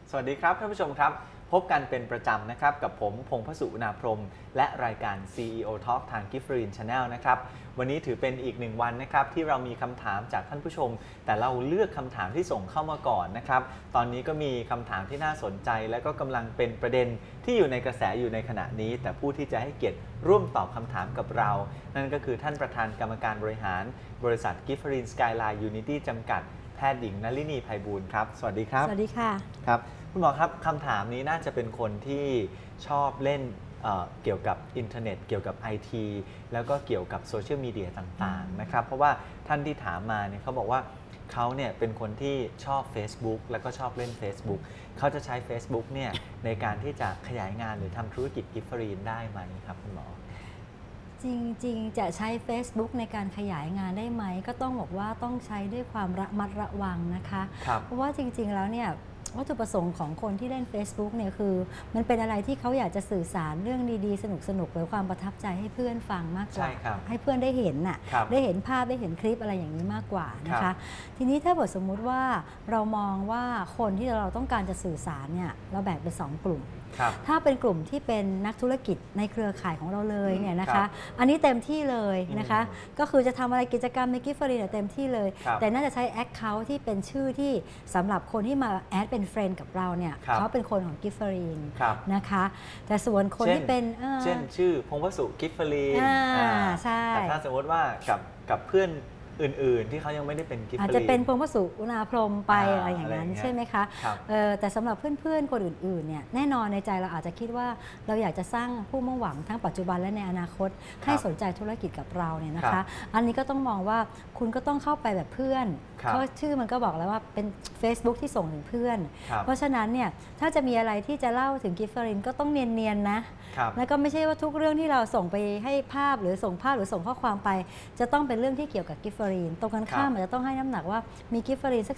สวัสดีครับท่านผู้ชมครับพบกันเป็นประจำนะครับกับผมพงษ์พสุนาพรหมและรายการ CEO Talk ทาง Giffrin Channel นะครับวันนี้ถือเป็นอีกหนึ่งวันนะครับที่เรามีคำถามจากท่านผู้ชมแต่เราเลือกคำถามที่ส่งเข้ามาก่อนนะครับตอนนี้ก็มีคำถามที่น่าสนใจและก็กำลังเป็นประเด็นที่อยู่ในกระแสอยู่ในขณะนี้แต่ผู้ที่จะให้เกียรติร่วมตอบคำถามกับเรานั่นก็คือท่านประธานกรรมการบริหารบริษัท Giffrin Skyline Unity จำกัดแพทย์หญิงนลินีไพบูลย์ครับสวัสดีครับสวัสดีค่ะครับคุณหมอครับคำถามนี้น่าจะเป็นคนที่ชอบเล่นเกี่ยวกับอินเทอร์เน็ตเกี่ยวกับ IT แล้วก็เกี่ยวกับโซเชียลมีเดียต่างๆนะครับเพราะว่าท่านที่ถามมาเนี่ยเขาบอกว่าเขาเนี่ยเป็นคนที่ชอบ Facebook แล้วก็ชอบเล่น Facebook เขาจะใช้ Facebook เนี่ยในการที่จะขยายงานหรือทำธุรกิจกิฟต์ฟรีนได้ไหมครับคุณหมอจริงๆจะใช้ Facebook ในการขยายงานได้ไหมก็ต้องบอกว่าต้องใช้ด้วยความระมัดระวังนะคะเพราะว่าจริงๆแล้วเนี่ยวัตถุประสงค์ของคนที่เล่น Facebook เนี่ยคือมันเป็นอะไรที่เขาอยากจะสื่อสารเรื่องดีๆสนุกๆหรือความประทับใจให้เพื่อนฟังมากกว่าให้เพื่อนได้เห็นน่ะได้เห็นภาพได้เห็นคลิปอะไรอย่างนี้มากกว่านะคะทีนี้ถ้าบทสมมุติว่าเรามองว่าคนที่เราต้องการจะสื่อสารเนี่ยเราแบ่งเป็น2 กลุ่มถ้าเป็นกลุ่มที่เป็นนักธุรกิจในเครือข่ายของเราเลยเนี่ยนะคะอันนี้เต็มที่เลยนะคะก็คือจะทำอะไรกิจกรรมในกิฟต์ฟรีเนี่ยเต็มที่เลยแต่น่าจะใช้แอคเคาท์ที่เป็นชื่อที่สำหรับคนที่มาแอดเป็นเฟรนด์กับเราเนี่ยเขาเป็นคนของกิฟต์ฟรีนะคะแต่ส่วนคนที่เป็นเช่นชื่อพงษ์วสุกิฟต์ฟรีใช่แต่ถ้าสมมติว่ากับเพื่อนอื่นๆที่เขายังไม่ได้เป็นกิฟต์ฟรีอาจจะเป็นพงษ์วสุอุณาพรหมไปอะไรอย่างนั้นใช่ไหมคะแต่สำหรับเพื่อนๆคนอื่นๆเนี่ยแน่นอนในใจเราอาจจะคิดว่าเราอยากจะสร้างผู้มุ่งหวังทั้งปัจจุบันและในอนาคตให้สนใจธุรกิจกับเราเนี่ยนะคะอันนี้ก็ต้องมองว่าคุณก็ต้องเข้าไปแบบเพื่อนเพราะชื่อมันก็บอกแล้วว่าเป็น Facebook ที่ส่งถึงเพื่อนเพราะฉะนั้นเนี่ยถ้าจะมีอะไรที่จะเล่าถึงกิฟต์ฟรีก็ต้องเนียนๆนะแล้วก็ไม่ใช่ว่าทุกเรื่องที่เราส่งไปให้ภาพหรือส่งข้อความไปจะต้องเป็นเรื่องที่เกี่ยวกับกิฟต์ฟรีตรงกันข้ามอาจจะต้องให้น้ำหนักว่ามีกิฟต์ฟรีสัก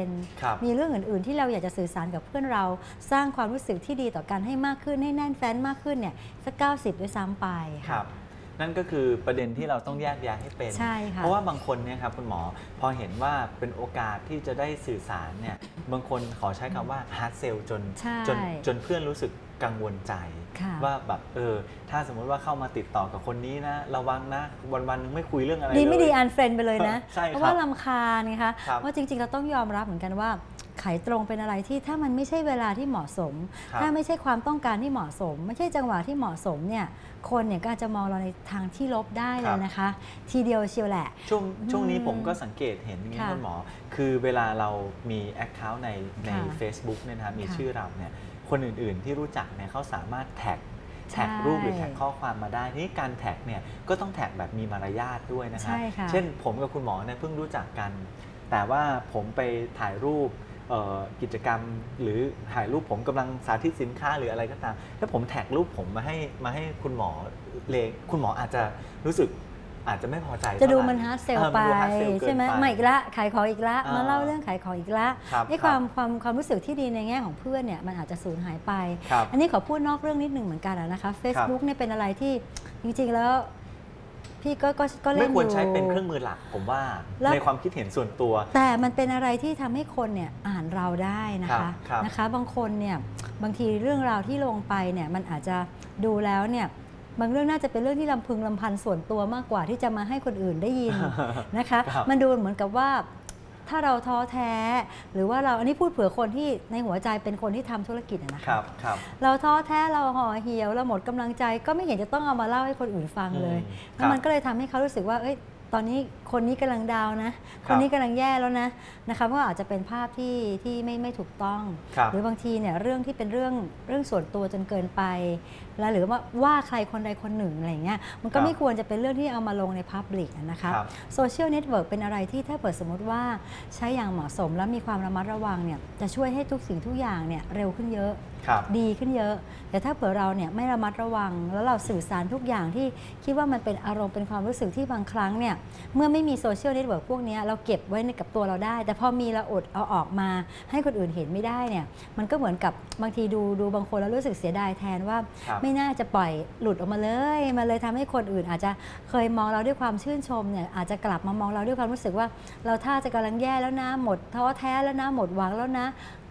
10% มีเรื่องอื่นๆที่เราอยากจะสื่อสารกับเพื่อนเราสร้างความรู้สึกที่ดีต่อกันให้มากขึ้นให้แน่นแฟ้นมากขึ้นเนี่ยสัก 90 ด้วยซ้ำไปนั่นก็คือประเด็นที่เราต้องแยกแยะให้เป็นเพราะว่าบางคนเนี่ยครับคุณหมอพอเห็นว่าเป็นโอกาสที่จะได้สื่อสารเนี่ยบางคนขอใช้คำว่าฮาร์ดเซลจนเพื่อนรู้สึกกังวลใจว่าแบบถ้าสมมติว่าเข้ามาติดต่อกับคนนี้นะระวังนะวันๆนึงไม่คุยเรื่องอะไรเลยดีไม่ดีอันเฟรนด์ไปเลยนะเพราะว่ารำคาญนะคะว่าจริงๆเราต้องยอมรับเหมือนกันว่าขายตรงเป็นอะไรที่ถ้ามันไม่ใช่เวลาที่เหมาะสมถ้าไม่ใช่ความต้องการที่เหมาะสมไม่ใช่จังหวะที่เหมาะสมเนี่ยคนเนี่ยก็อาจจะมองเราในทางที่ลบได้เลยนะคะทีเดียวเชียวแหละช่วงนี้ผมก็สังเกตเห็นอย่างนี้คุณหมอคือเวลาเรามี Account ใน Facebook เนี่ยนะมีชื่อเราเนี่ยคนอื่นๆที่รู้จักเนี่ยเขาสามารถแท็กรูปหรือแท็กข้อความมาได้ที่การแท็กเนี่ยก็ต้องแท็กแบบมีมารยาทด้วยนะครับเช่นผมกับคุณหมอเนี่ยเพิ่งรู้จักกันแต่ว่าผมไปถ่ายรูปกิจกรรมหรือถ่ายรูปผมกำลังสาธิตสินค้าหรืออะไรก็ตามถ้าผมแท็กรูปผมมาให้คุณหมอคุณหมออาจจะรู้สึกอาจจะไม่พอใจจะดูมันฮาร์ดเซลไปใช่ไหมมาอีกละขายของอีกละมาเล่าเรื่องขายของอีกละให้ความรู้สึกที่ดีในแง่ของเพื่อนเนี่ยมันอาจจะสูญหายไปอันนี้ขอพูดนอกเรื่องนิดหนึ่งเหมือนกันนะคะ Facebook เนี่ยเป็นอะไรที่จริงๆแล้วพี่ก็เล่นอยู่ไม่ควรใช้เป็นเครื่องมือหลักผมว่าในความคิดเห็นส่วนตัวแต่มันเป็นอะไรที่ทำให้คนเนี่ยอ่านเราได้นะคะบางคนเนี่ยบางทีเรื่องราวที่ลงไปเนี่ยมันอาจจะดูแล้วเนี่ยบางเรื่องน่าจะเป็นเรื่องที่ลำพึงลำพันส่วนตัวมากกว่าที่จะมาให้คนอื่นได้ยินนะคะมันดูเหมือนกับว่าถ้าเราท้อแท้หรือว่าเราอันนี้พูดเผื่อคนที่ในหัวใจเป็นคนที่ทำธุรกิจนะคะเราท้อแท้เราห่อเหี่ยวเราหมดกำลังใจก็ไม่เห็นจะต้องเอามาเล่าให้คนอื่นฟังเลยแล้วมันก็เลยทำให้เขารู้สึกว่าตอนนี้คนนี้กำลังดาวนะคนนี้กำลังแย่แล้วนะคะเพราะอาจจะเป็นภาพที่ไม่ถูกต้องหรือบางทีเนี่ยเรื่องที่เป็นเรื่องส่วนตัวจนเกินไปแล้วหรือว่าใครคนใดคนหนึ่งอะไรเงี้ยมันก็ไม่ควรจะเป็นเรื่องที่เอามาลงในพับลิกนะคะโซเชียลเน็ตเวิร์กเป็นอะไรที่ถ้าเปิดสมมติว่าใช้อย่างเหมาะสมและมีความระมัดระวังเนี่ยจะช่วยให้ทุกสิ่งทุกอย่างเนี่ยเร็วขึ้นเยอะดีขึ้นเยอะแต่ถ้าเผื่อเราเนี่ยไม่ระมัดระวังแล้วเราสื่อสารทุกอย่างที่คิดว่ามันเป็นอารมณ์เป็นความรู้สึกที่บางครั้งเนี่ยเมื่อไม่มีโซเชียลเน็ตเวิร์กพวกนี้เราเก็บไว้ในกับตัวเราได้แต่พอมีเราอดเอาออกมาให้คนอื่นเห็นไม่ได้เนี่ยมันก็เหมือนกับบางทีดูบางคนแล้วรู้สึกเสียดายแทนว่าไม่น่าจะปล่อยหลุดออกมาเลยทำให้คนอื่นอาจจะเคยมองเราด้วยความชื่นชมเนี่ยอาจจะกลับมามองเราด้วยความรู้สึกว่าเราท่าจะกำลังแย่แล้วนะหมดท้อแท้แล้วนะหมดหวังแล้วนะ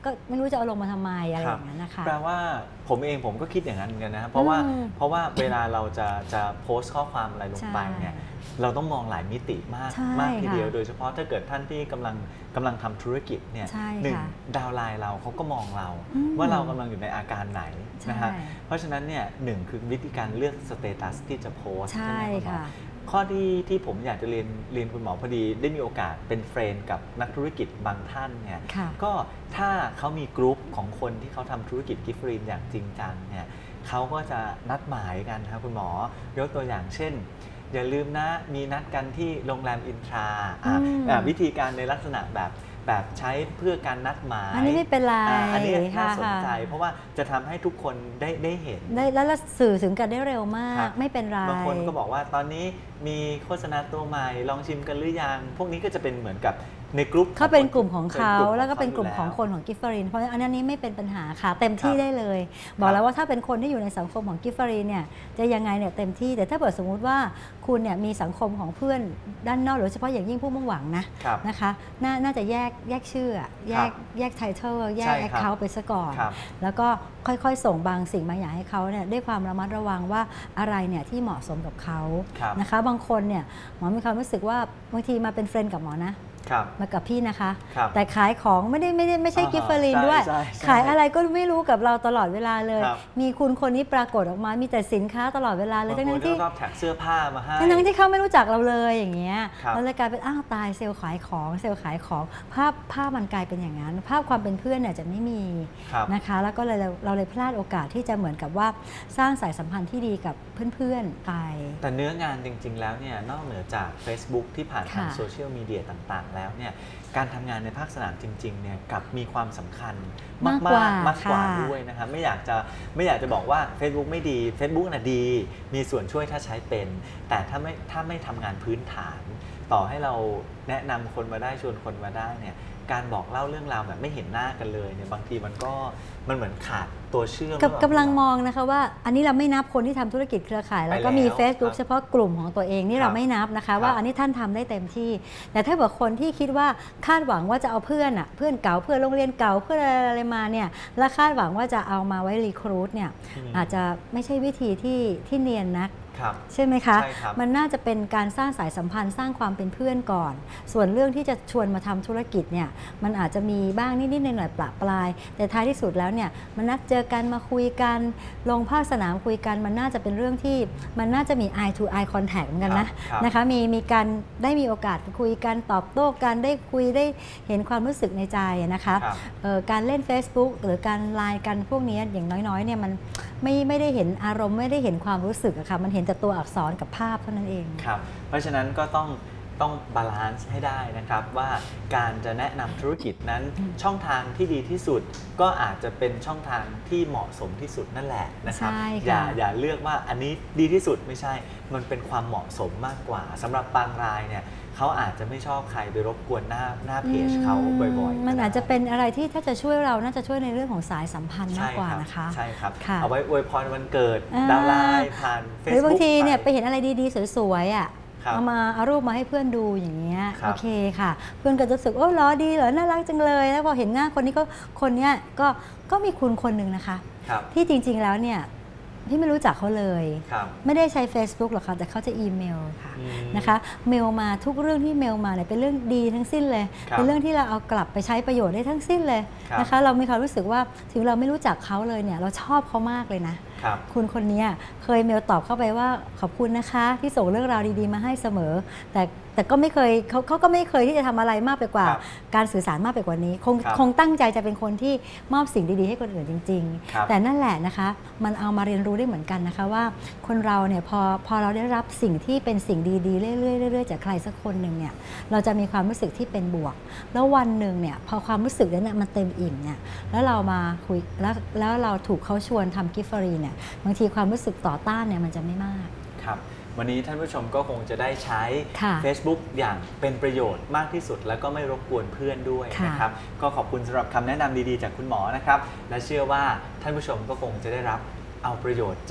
ก็ไม่รู้จะเอาลงมาทำไมอะไรอย่างนั้นนะคะแปลว่าผมก็คิดอย่างนั้นเหมือนกันนะเพราะว่าเวลาเราจะโพสต์ข้อความอะไรลงไปเนี่ยเราต้องมองหลายมิติมากทีเดียวโดยเฉพาะถ้าเกิดท่านที่กำลังทำธุรกิจเนี่ยหนึ่งดาวไลน์เราเขาก็มองเราว่าเรากำลังอยู่ในอาการไหนนะฮะเพราะฉะนั้นเนี่ยหนึ่งคือวิธีการเลือกสเตตัสที่จะโพสต์ใช่ไหมครับข้อที่ผมอยากจะเรียนคุณหมอพอดีได้มีโอกาสเป็นเฟรนด์กับนักธุรกิจบางท่านเนี่ยก็ถ้าเขามีกลุ่มของคนที่เขาทำธุรกิจกิฟต์ฟรีอย่างจริงจังเนี่ยเขาก็จะนัดหมายกันครับคุณหมอยกตัวอย่างเช่นอย่าลืมนะมีนัดกันที่โรงแรมอินทราวิธีการในลักษณะแบบใช้เพื่อการนัดหมายอันนี้ไม่เป็นไรอันนี้น่าสนใจเพราะว่าจะทำให้ทุกคนได้เห็นแล้วสื่อถึงกันได้เร็วมากไม่เป็นไรบางคนก็บอกว่าตอนนี้มีโฆษณาตัวใหม่ลองชิมกันหรือยังพวกนี้ก็จะเป็นเหมือนกับในกลุ่มเขาเป็นกลุ่มของเขาแล้วก็เป็นกลุ่มของคนของกิฟฟรีนเพราะอันนี้ไม่เป็นปัญหาค่ะเต็มที่ได้เลยบอกแล้วว่าถ้าเป็นคนที่อยู่ในสังคมของกิฟฟรีนเนี่ยจะยังไงเนี่ยเต็มที่แต่ถ้าเกิดสมมุติว่าคุณเนี่ยมีสังคมของเพื่อนด้านนอกหรือเฉพาะอย่างยิ่งผู้มุ่งหวังนะคะน่าจะแยกชื่อแยกไทเทลแยกแอคเคาท์ไปซะก่อนแล้วก็ค่อยๆส่งบางสิ่งบางอย่างให้เขาเนี่ยด้วยความระมัดระวังว่าอะไรเนี่ยที่เหมาะสมกับเขานะคะบางคนเนี่ยหมอมีความรู้สึกว่าบางทีมาเป็นเฟรนด์กับหมอนะมากับพี่นะคะแต่ขายของไม่ใช่กิฟต์ฟรีนด้วยขายอะไรก็ไม่รู้กับเราตลอดเวลาเลยมีคุณคนนี้ปรากฏออกมามีแต่สินค้าตลอดเวลาเลยทั้งที่ชอบแท็กเสื้อผ้ามาให้ทั้งที่เขาไม่รู้จักเราเลยอย่างเงี้ยเราเลยกลายเป็นอ้าวตายเซลล์ขายของภาพมันกลายเป็นอย่างนั้นภาพความเป็นเพื่อนเนี่ยจะไม่มีนะคะแล้วก็เราเลยพลาดโอกาสที่จะเหมือนกับว่าสร้างสายสัมพันธ์ที่ดีกับเพื่อนๆไปแต่เนื้องานจริงๆแล้วเนี่ยนอกเหนือจาก Facebook ที่ผ่านทางโซเชียลมีเดียต่างๆแล้วเนี่ยการทำงานในภาคสนามจริงๆเนี่ยกับมีความสำคัญมากกว่าด้วยนะครับไม่อยากจะบอกว่า Facebook ไม่ดี Facebook น่ะดีมีส่วนช่วยถ้าใช้เป็นแต่ถ้าไม่ทำงานพื้นฐานต่อให้เราแนะนำคนมาได้ชวนคนมาได้เนี่ยการบอกเล่าเรื่องราวแบบไม่เห็นหน้ากันเลยเนี่ยบางทีมันเหมือนขาดตัวเชื่อมกำลังมองนะคะว่าอันนี้เราไม่นับคนที่ทำธุรกิจเครือข่ายแล้วก็มี Facebook เฉพาะกลุ่มของตัวเองนี่เราไม่นับนะคะว่าอันนี้ท่านทำได้เต็มที่แต่ถ้าบอกคนที่คิดว่าคาดหวังว่าจะเอาเพื่อนเก่าเพื่อนโรงเรียนเก่าเพื่อนอะไรมาเนี่ยและคาดหวังว่าจะเอามาไว้รีครูทเนี่ยอาจจะไม่ใช่วิธีที่เนียนนักใช่ไหมคะมันน่าจะเป็นการสร้างสายสัมพันธ์สร้างความเป็นเพื่อนก่อนส่วนเรื่องที่จะชวนมาทำธุรกิจเนี่ยมันอาจจะมีบ้างนิดๆหน่อยๆประปรายแต่ท้ายที่สุดแล้วเนี่ยมันนัดเจอกันมาคุยกันลงภาคสนามคุยกันมันน่าจะเป็นเรื่องที่มันน่าจะมี eye to eye contact เหมือนกันนะคะมีการได้มีโอกาสคุยกันตอบโต้กันได้คุยได้เห็นความรู้สึกในใจนะคะการเล่น Facebook หรือการไลน์กันพวกนี้อย่างน้อยๆเนี่ยมันไม่ได้เห็นอารมณ์ไม่ได้เห็นความรู้สึกอะค่ะมันเห็นแต่ตัวอักษรกับภาพเท่านั้นเองครับเพราะฉะนั้นก็ต้องบาลานซ์ให้ได้นะครับว่าการจะแนะนำธุรกิจนั้นช่องทางที่ดีที่สุดก็อาจจะเป็นช่องทางที่เหมาะสมที่สุดนั่นแหละนะครับอย่าเลือกว่าอันนี้ดีที่สุดไม่ใช่มันเป็นความเหมาะสมมากกว่าสำหรับบางรายเนี่ยเขาอาจจะไม่ชอบใครไปรบกวนหน้าเพจเขาบ่อยๆมันอาจจะเป็นอะไรที่ถ้าจะช่วยเราน่าจะช่วยในเรื่องของสายสัมพันธ์มากกว่านะคะใช่ครับเอาไว้อวยพรวันเกิดดาวไลน์ผ่าน Facebook หรือบางทีเนี่ยไปเห็นอะไรดีๆสวยๆอ่ะเอารูปมาให้เพื่อนดูอย่างเงี้ยโอเคค่ะเพื่อนก็จะรู้สึกโอ้ล้อดีเหรอน่ารักจังเลยแล้วพอเห็นหน้าคนนี้ก็มีคุณคนหนึ่งนะคะที่จริงๆแล้วเนี่ยที่ไม่รู้จักเขาเลยไม่ได้ใช้ Facebook หรอกค่ะแต่เขาจะอีเมลค่ะนะคะเมลมาทุกเรื่องที่เมลมาเนี่ยเป็นเรื่องดีทั้งสิ้นเลยเป็นเรื่องที่เราเอากลับไปใช้ประโยชน์ได้ทั้งสิ้นเลยนะคะเรามีความรู้สึกว่าถึงเราไม่รู้จักเขาเลยเนี่ยเราชอบเขามากเลยนะคุณคนนี้เคยเมลตอบเข้าไปว่าขอบคุณนะคะที่ส่งเรื่องราวดีๆมาให้เสมอแต่ก็ไม่เคยเขาก็ไม่เคยที่จะทำอะไรมากไปกว่าการสื่อสารมากไปกว่านี้คงตั้งใจจะเป็นคนที่มอบสิ่งดีๆให้คนอื่นจริงๆแต่นั่นแหละนะคะมันเอามาเรียนรู้ได้เหมือนกันนะคะว่าคนเราเนี่ยพอเราได้รับสิ่งที่เป็นสิ่งดีๆเรื่อยๆจากใครสักคนหนึ่งเนี่ยเราจะมีความรู้สึกที่เป็นบวกแล้ววันหนึ่งเนี่ยพอความรู้สึกนั้นมันเต็มอิ่มเนี่ยแล้วเรามาคุยแล้วเราถูกเขาชวนทำกิฟต์ฟรีเนี่ยบางทีความรู้สึกต่อต้านเนี่ยมันจะไม่มากครับวันนี้ท่านผู้ชมก็คงจะได้ใช้ Facebook อย่างเป็นประโยชน์มากที่สุดแล้วก็ไม่รบกวนเพื่อนด้วยนะครับก็ขอบคุณสำหรับคำแนะนำดีๆจากคุณหมอนะครับและเชื่อว่าท่านผู้ชมก็คงจะได้รับเอาประโยชน์จาก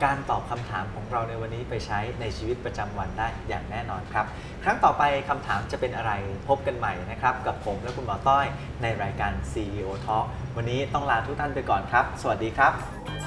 การตอบคำถามของเราในวันนี้ไปใช้ในชีวิตประจำวันได้อย่างแน่นอนครับครั้งต่อไปคำถามจะเป็นอะไรพบกันใหม่นะครับกับผมและคุณหมอต้อยในรายการ CEO Talk วันนี้ต้องลาทุกท่านไปก่อนครับสวัสดีครับ